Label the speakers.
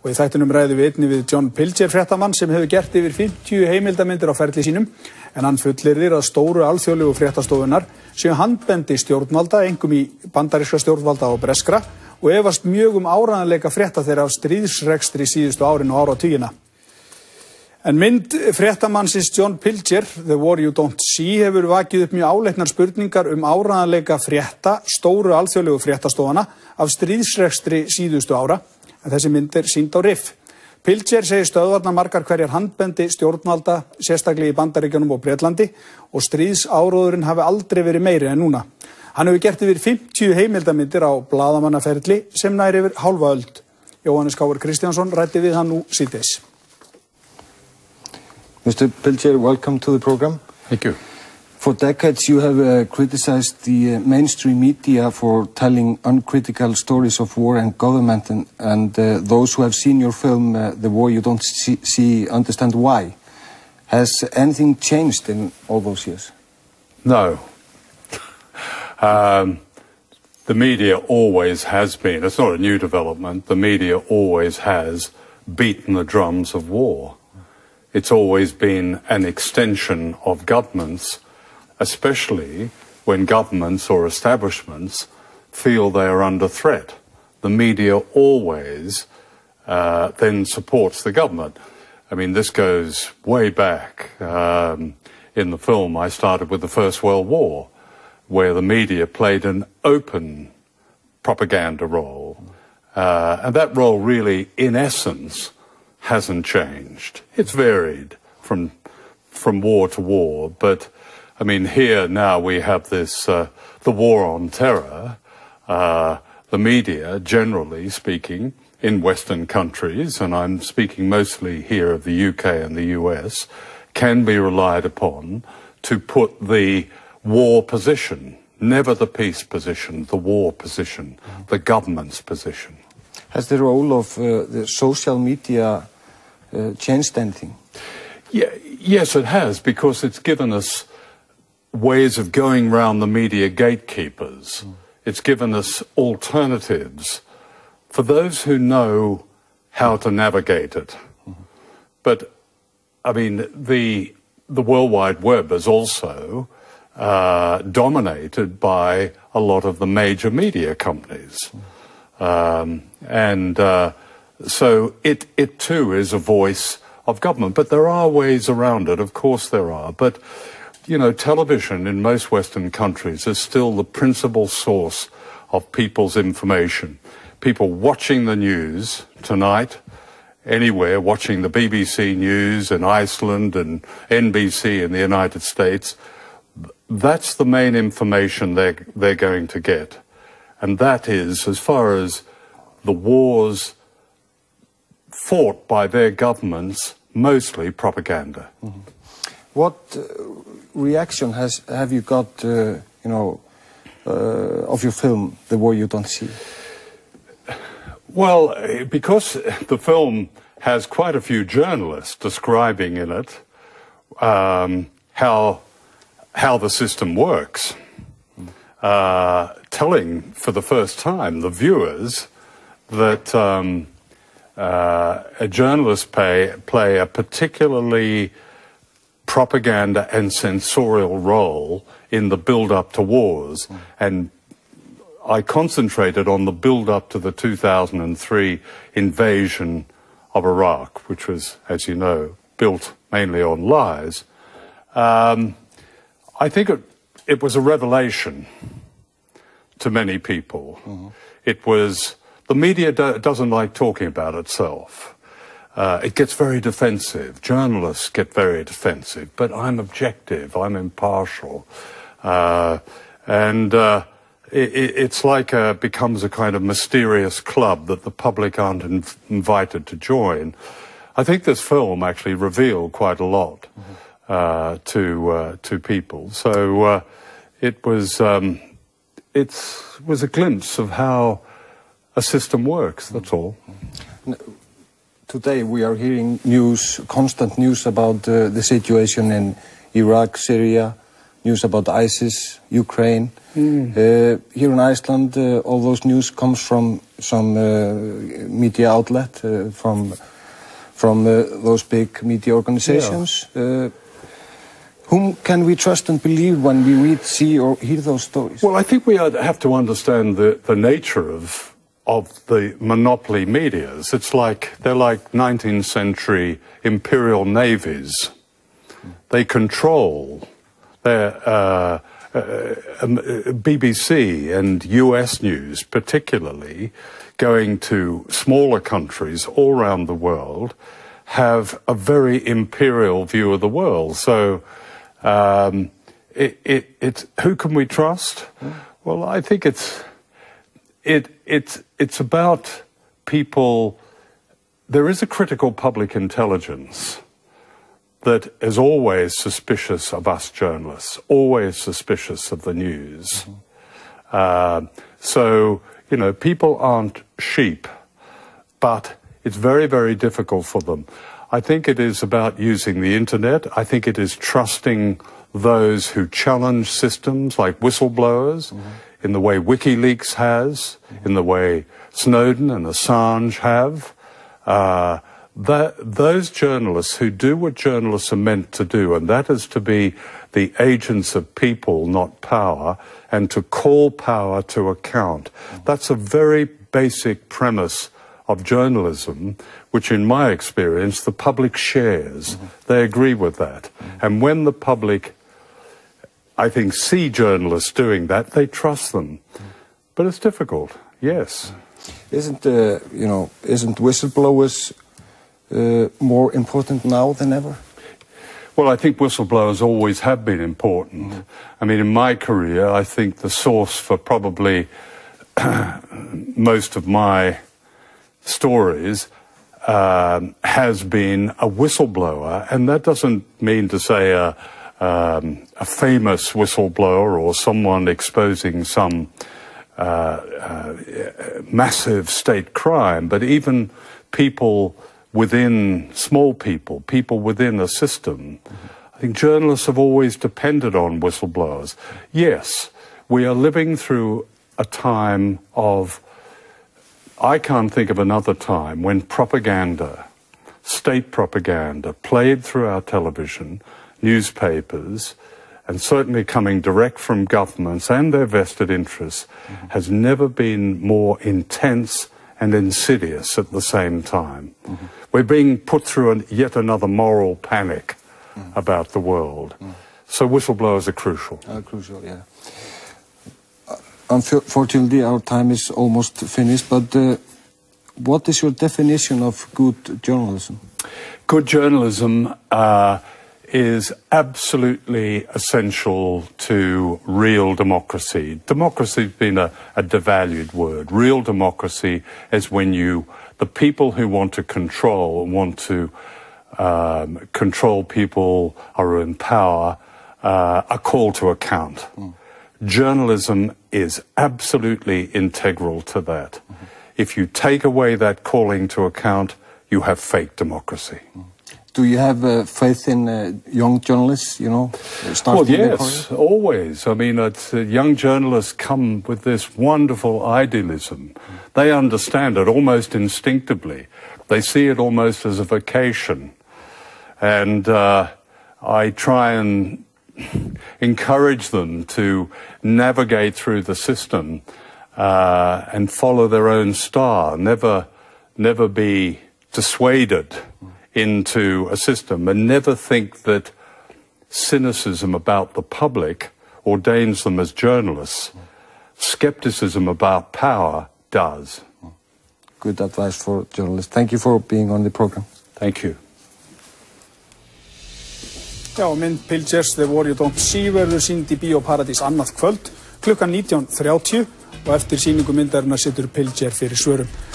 Speaker 1: Og í þættinum ræðum við einnig við John Pilger fréttamann sem hefur gert yfir 50 heimildamindir á ferli sínum, en hann fullyrðir að stóru alþjóðlegu fréttastofunar séu handbendi stjórnvalda, einkum í bandaríska stjórnvalda og breskra, og efast mjög áreiðanleika frétta þeirra af stríðsrekstri síðustu árin og áratugina. En mynd fréttamannsins John Pilger, The War You Don't See, hefur vakið upp mjög áleitnar spurningar áreiðanleika frétta stóru alþjóðlegu fréttastofana af stríðsrekstri síðustu ára, en þessi mynd sýnd á RIF. Pilger segir stöðvarnar margar hverjar handbendi stjórnvalda, sérstaklega í Bandaríkjunum og Bretlandi, og stríðsáróðurinn hafi aldrei verið meiri en núna. Hann hefur gert yfir 50 heimildamindir á blaðamannaferli sem nær yfir hálfa öld. Jóhannes Káur Kristjánsson ræddi við hann nú síðdegis.
Speaker 2: Mr. Pilger, welcome to the program.
Speaker 3: Thank you.
Speaker 2: For decades you have criticized the mainstream media for telling uncritical stories of war and government, and those who have seen your film, The War You Don't See, understand why. Has anything changed in all those years?
Speaker 3: No. The media always has been, it's not a new development, the media always has beaten the drums of war. It's always been an extension of governments, especially when governments or establishments feel they are under threat. The media always then supports the government. I mean, this goes way back. In the film, I started with the First World War, where the media played an open propaganda role. And that role really, in essence, hasn't changed. It's varied from war to war, but I mean, here now we have this, the war on terror. The media, generally speaking, in Western countries, and I'm speaking mostly here of the UK and the US, can be relied upon to put the war position, never the peace position, the war position, the government's position.
Speaker 2: Has the role of the social media changed anything?
Speaker 3: Yeah, yes, it has, because it's given us ways of going round the media gatekeepers. It's given us alternatives for those who know how to navigate it. But, I mean, the World Wide Web is also dominated by a lot of the major media companies. So it too is a voice of government. But there are ways around it, of course there are. But you know, television in most Western countries is still the principal source of people's information. People watching the news tonight, anywhere, watching the BBC News in Iceland and NBC in the United States, that's the main information they're going to get. And that is, as far as the wars fought by their governments, mostly propaganda.
Speaker 2: Mm-hmm. What reaction have you got, of your film, The War You Don't See?
Speaker 3: Well, because the film has quite a few journalists describing in it how the system works, telling for the first time the viewers that journalists play a particularly propaganda and censorial role in the build-up to wars. And I concentrated on the build-up to the 2003 invasion of Iraq, which was, as you know, built mainly on lies. I think it was a revelation to many people. It was, the media doesn't like talking about itself. It gets very defensive. Journalists get very defensive. But I'm objective. I'm impartial. It's like becomes a kind of mysterious club that the public aren't invited to join. I think this film actually revealed quite a lot to people. So it was a glimpse of how a system works. That's all.
Speaker 2: Today we are hearing constant news about the situation in Iraq, Syria, news about ISIS, Ukraine. Here in Iceland, all those news comes from some media outlet, from those big media organizations.
Speaker 3: Yeah.
Speaker 2: Whom can we trust and believe when we read, see, or hear those stories?
Speaker 3: Well, I think we have to understand the nature of the monopoly medias. They're like 19th century imperial navies. They control their BBC and US news, particularly, going to smaller countries all around the world, have a very imperial view of the world. So, who can we trust? Well, I think it's about people. There is a critical public intelligence that is always suspicious of us journalists, always suspicious of the news. So, you know, people aren't sheep, but it's very, very difficult for them. I think it is about using the internet. I think it is trusting those who challenge systems like whistleblowers in the way WikiLeaks has, in the way Snowden and Assange have. Those journalists who do what journalists are meant to do, and that is to be the agents of people, not power, and to call power to account. That's a very basic premise of journalism, which in my experience the public shares. They agree with that. And when the public, I think, see journalists doing that, they trust them. But it's difficult, yes.
Speaker 2: Isn't whistleblowers more important now than ever?
Speaker 3: Well, I think whistleblowers always have been important. I mean, in my career, I think the source for probably most of my stories has been a whistleblower, and that doesn't mean to say a famous whistleblower or someone exposing some massive state crime, but even people within, small people within a system. I think journalists have always depended on whistleblowers. Yes, we are living through a time of, I can't think of another time when propaganda, state propaganda, played through our television, newspapers, and certainly coming direct from governments and their vested interests, has never been more intense and insidious at the same time. We're being put through yet another moral panic about the world. So whistleblowers are crucial.
Speaker 2: Crucial, yeah. Unfortunately, our time is almost finished, but what is your definition of good journalism?
Speaker 3: Good journalism is absolutely essential to real democracy. Democracy has been a devalued word. Real democracy is when the people who want to control people are in power, are called to account. Journalism is absolutely integral to that. If you take away that calling to account, you have fake democracy.
Speaker 2: Do you have faith in young journalists,
Speaker 3: Well, yes, always. I mean, young journalists come with this wonderful idealism. They understand it almost instinctively. They see it almost as a vocation. And I try and encourage them to navigate through the system and follow their own star, never be dissuaded into a system, and never think that cynicism about the public ordains them as journalists. Skepticism about power does.
Speaker 2: Good advice for journalists. Thank you for being on the program.
Speaker 3: Thank you.
Speaker 1: Já, mynd Pilgers, The War You Don't See verður sýnd í Bíó Paradís annað kvöld klukkan 19:30 og eftir sýningu myndarinnar situr Pilger fyrir svörum.